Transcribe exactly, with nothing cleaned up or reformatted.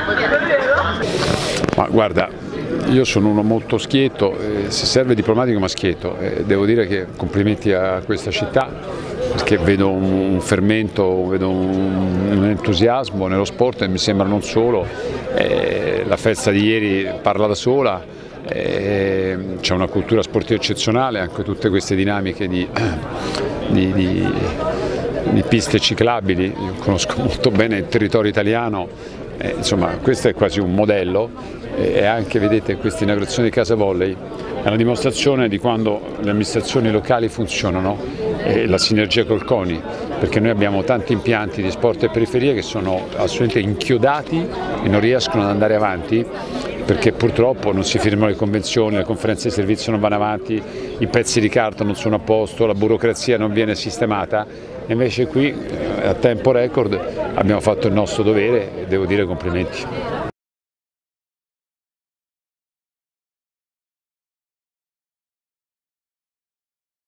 Ma guarda, io sono uno molto schietto, eh, se serve diplomatico ma schietto, eh, devo dire che complimenti a questa città perché vedo un, un fermento, vedo un, un entusiasmo nello sport e mi sembra non solo, eh, la festa di ieri parla da sola, eh, c'è una cultura sportiva eccezionale, anche tutte queste dinamiche di, di, di, di piste ciclabili, io conosco molto bene il territorio italiano, eh, insomma questo è quasi un modello. E anche vedete questa inaugurazione di Casa Volley è una dimostrazione di quando le amministrazioni locali funzionano e la sinergia col CONI, perché noi abbiamo tanti impianti di sport e periferie che sono assolutamente inchiodati e non riescono ad andare avanti perché purtroppo non si firmano le convenzioni, le conferenze di servizio non vanno avanti, i pezzi di carta non sono a posto, la burocrazia non viene sistemata e invece qui a tempo record abbiamo fatto il nostro dovere e devo dire complimenti.